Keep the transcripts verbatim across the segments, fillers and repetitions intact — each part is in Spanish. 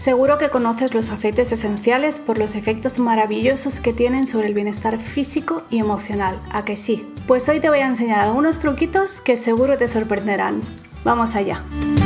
Seguro que conoces los aceites esenciales por los efectos maravillosos que tienen sobre el bienestar físico y emocional, ¿a que sí? Pues hoy te voy a enseñar algunos truquitos que seguro te sorprenderán. ¡Vamos allá!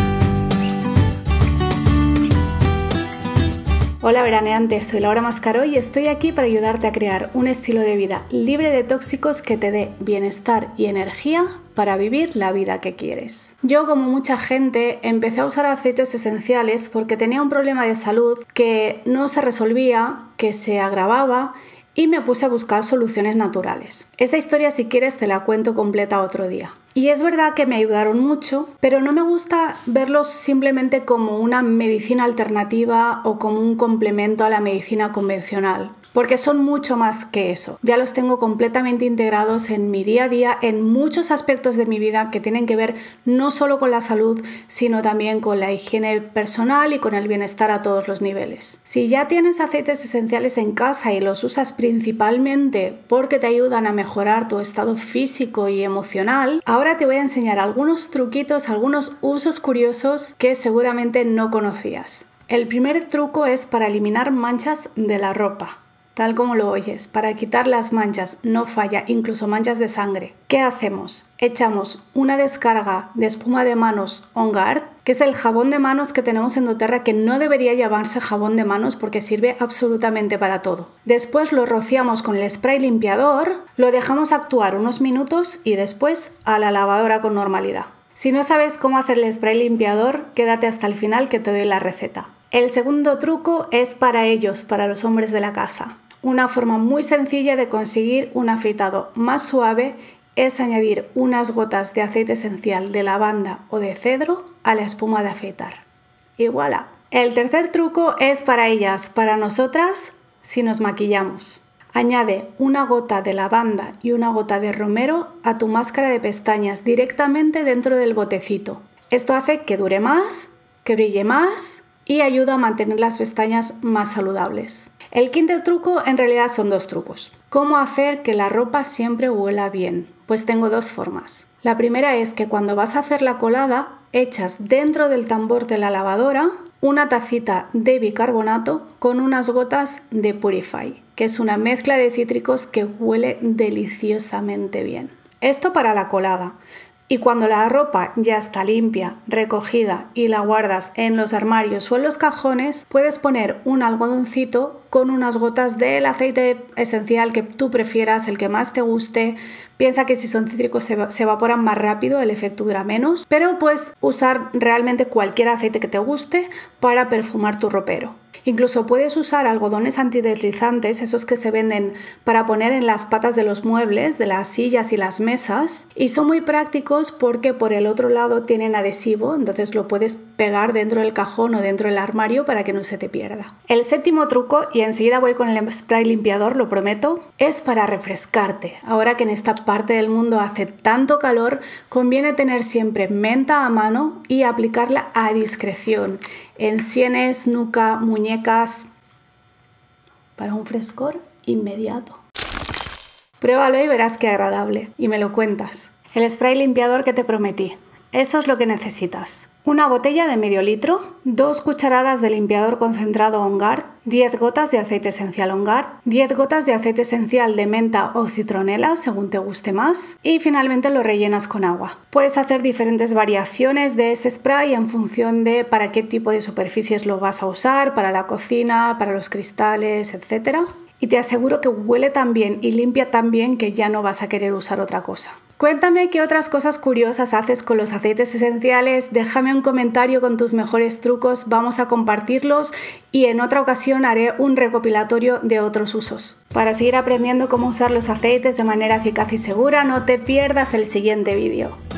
Hola veraneantes, soy Laura Mascaró y estoy aquí para ayudarte a crear un estilo de vida libre de tóxicos que te dé bienestar y energía para vivir la vida que quieres. Yo, como mucha gente, empecé a usar aceites esenciales porque tenía un problema de salud que no se resolvía, que se agravaba y me puse a buscar soluciones naturales. Esta historia, si quieres, te la cuento completa otro día. Y es verdad que me ayudaron mucho, pero no me gusta verlos simplemente como una medicina alternativa o como un complemento a la medicina convencional, porque son mucho más que eso. Ya los tengo completamente integrados en mi día a día, en muchos aspectos de mi vida que tienen que ver no solo con la salud, sino también con la higiene personal y con el bienestar a todos los niveles. Si ya tienes aceites esenciales en casa y los usas principalmente porque te ayudan a mejorar tu estado físico y emocional, ahora te voy a enseñar algunos truquitos, algunos usos curiosos que seguramente no conocías. El primer truco es para eliminar manchas de la ropa. Tal como lo oyes, para quitar las manchas, no falla, incluso manchas de sangre. ¿Qué hacemos? Echamos una descarga de espuma de manos On Guard, que es el jabón de manos que tenemos en doTERRA, que no debería llamarse jabón de manos porque sirve absolutamente para todo. Después lo rociamos con el spray limpiador, lo dejamos actuar unos minutos y después a la lavadora con normalidad. Si no sabes cómo hacer el spray limpiador, quédate hasta el final que te doy la receta. El segundo truco es para ellos, para los hombres de la casa. Una forma muy sencilla de conseguir un afeitado más suave es añadir unas gotas de aceite esencial de lavanda o de cedro a la espuma de afeitar. Y voilà. El tercer truco es para ellas, para nosotras, si nos maquillamos. Añade una gota de lavanda y una gota de romero a tu máscara de pestañas directamente dentro del botecito. Esto hace que dure más, que brille más y ayuda a mantener las pestañas más saludables. El quinto truco en realidad son dos trucos. ¿Cómo hacer que la ropa siempre huela bien? Pues tengo dos formas. La primera es que cuando vas a hacer la colada, echas dentro del tambor de la lavadora una tacita de bicarbonato con unas gotas de Purify, que es una mezcla de cítricos que huele deliciosamente bien. Esto para la colada. Y cuando la ropa ya está limpia, recogida y la guardas en los armarios o en los cajones, puedes poner un algodoncito con unas gotas del aceite esencial que tú prefieras, el que más te guste. Piensa que si son cítricos se, se evaporan más rápido, el efecto dura menos, pero puedes usar realmente cualquier aceite que te guste para perfumar tu ropero. Incluso puedes usar algodones antideslizantes, esos que se venden para poner en las patas de los muebles, de las sillas y las mesas, y son muy prácticos porque por el otro lado tienen adhesivo, entonces lo puedes pegar dentro del cajón o dentro del armario para que no se te pierda. El séptimo truco, y enseguida voy con el spray limpiador, lo prometo, es para refrescarte. Ahora que en esta parte del mundo hace tanto calor, conviene tener siempre menta a mano y aplicarla a discreción, en sienes, nuca, muñecas, para un frescor inmediato. Pruébalo y verás qué agradable, y me lo cuentas. El spray limpiador que te prometí. Eso es lo que necesitas. Una botella de medio litro, dos cucharadas de limpiador concentrado On Guard, diez gotas de aceite esencial On Guard, diez gotas de aceite esencial de menta o citronela, según te guste más, y finalmente lo rellenas con agua. Puedes hacer diferentes variaciones de este spray en función de para qué tipo de superficies lo vas a usar, para la cocina, para los cristales, etcétera. Y te aseguro que huele tan bien y limpia tan bien que ya no vas a querer usar otra cosa. Cuéntame qué otras cosas curiosas haces con los aceites esenciales, déjame un comentario con tus mejores trucos, vamos a compartirlos y en otra ocasión haré un recopilatorio de otros usos. Para seguir aprendiendo cómo usar los aceites de manera eficaz y segura, no te pierdas el siguiente vídeo.